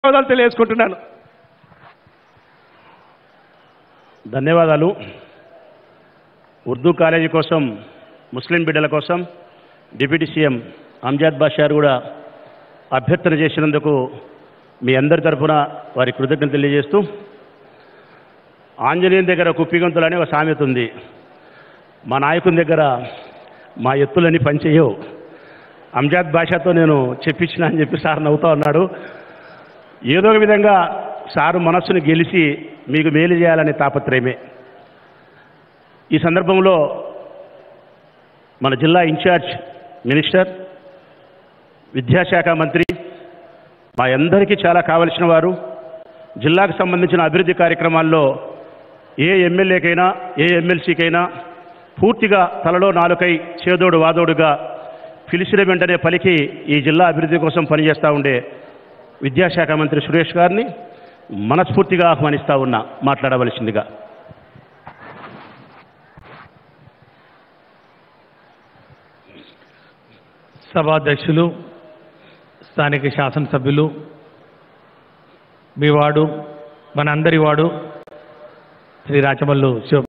ధన్యవాదాలు తెలియజేసుకుంటున్నాను. ధన్యవాదాలు. ఉర్దూ కాలేజీ కోసం, ముస్లిం బిడ్డల కోసం డిప్యూటీ సీఎం అంజద్ బాషా కూడా అభ్యర్థన చేసినందుకు మీ అందరి తరఫున వారి కృతజ్ఞతలు తెలియజేస్తూ, ఆంజనేయుని దగ్గర కుప్పిగంతులు అనే ఒక సామెత ఉంది. మా నాయకుని దగ్గర మా ఎత్తులని పనిచేయవు. అంజద్ బాషాతో నేను చెప్పించిన అని చెప్పి సార్ నవ్వుతూ ఉన్నాడు. ఏదో ఒక విధంగా సారు మనస్సును గెలిచి మీకు మేలు చేయాలనే తాపత్రయమే. ఈ సందర్భంలో మన జిల్లా ఇన్ఛార్జ్ మినిస్టర్, విద్యాశాఖ మంత్రి మా అందరికీ చాలా కావలసిన వారు. జిల్లాకు సంబంధించిన అభివృద్ధి కార్యక్రమాల్లో ఏ ఎమ్మెల్యేకైనా ఏ ఎమ్మెల్సీకైనా పూర్తిగా తలలో నాలుకై చేదోడు వాదోడుగా పిలిచిన వెంటనే పలికి ఈ జిల్లా అభివృద్ధి కోసం పనిచేస్తూ ఉండే విద్యాశాఖ మంత్రి సురేష్ గారిని మనస్ఫూర్తిగా ఆహ్వానిస్తూ ఉన్నా మాట్లాడవలసిందిగా. సభాధ్యక్షులు, స్థానిక శాసనసభ్యులు, మీ వాడు, మనందరి వాడు శ్రీ రాచమల్లు శివ